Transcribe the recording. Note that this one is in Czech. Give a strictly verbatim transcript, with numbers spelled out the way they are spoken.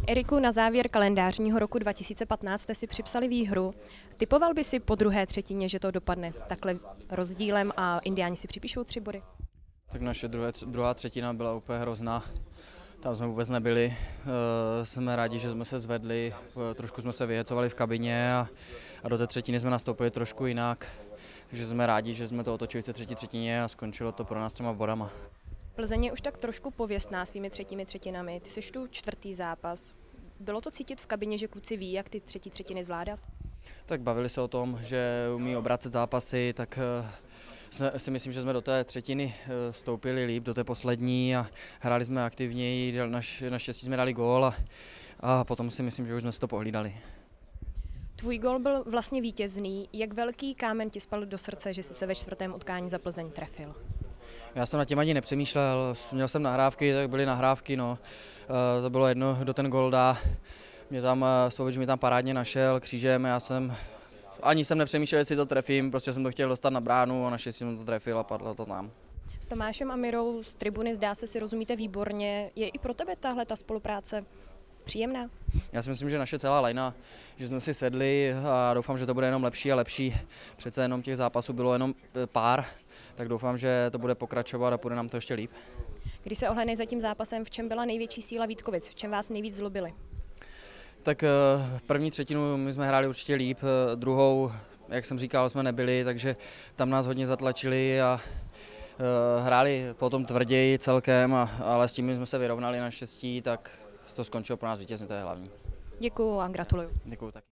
Eriku, na závěr kalendářního roku dva tisíce patnáct jste si připsali výhru. Typoval by si po druhé třetině, že to dopadne takhle rozdílem a Indiáni si připíšou tři body? Tak naše druhé, druhá třetina byla úplně hrozná. Tam jsme vůbec nebyli. E, jsme rádi, že jsme se zvedli, e, trošku jsme se vyhecovali v kabině a, a do té třetiny jsme nastoupili trošku jinak. Takže jsme rádi, že jsme to otočili v té třetí třetině a skončilo to pro nás třema bodama. Plzeň je už tak trošku pověstná svými třetími třetinami. Ty jsi tu čtvrtý zápas. Bylo to cítit v kabině, že kluci ví, jak ty třetí třetiny zvládat? Tak bavili se o tom, že umí obracet zápasy, tak jsme, si myslím, že jsme do té třetiny vstoupili líp, do té poslední a hráli jsme aktivněji, naš, naštěstí jsme dali gól a, a potom si myslím, že už jsme si to pohlídali. Tvůj gól byl vlastně vítězný. Jak velký kámen ti spadl do srdce, že jsi se ve čtvrtém utkání za Plzeň trefil? Já jsem nad tím ani nepřemýšlel, měl jsem nahrávky, tak byly nahrávky, no. E, to bylo jedno, kdo ten gól dá. Mě tam, Svoboč mě tam parádně našel křížem, já jsem, ani jsem nepřemýšlel, jestli to trefím, prostě jsem to chtěl dostat na bránu a naštěstí jsem to trefil a padlo to tam. S Tomášem a Mirou z tribuny zdá se, si rozumíte výborně. Je i pro tebe tahle ta spolupráce příjemná? Já si myslím, že naše celá lajna, že jsme si sedli a doufám, že to bude jenom lepší a lepší. Přece jenom těch zápasů bylo jenom pár, tak doufám, že to bude pokračovat a půjde nám to ještě líp. Když se ohlédneš za tím zápasem, v čem byla největší síla Vítkovic? V čem vás nejvíc zlobili? Tak první třetinu my jsme hráli určitě líp, druhou, jak jsem říkal, jsme nebyli, takže tam nás hodně zatlačili a hráli potom tvrději celkem, a, ale s tím jsme se vyrovnali naštěstí, tak to skončilo pro nás vítězně, to je hlavní. Děkuju a gratuluju. Děkuju taky.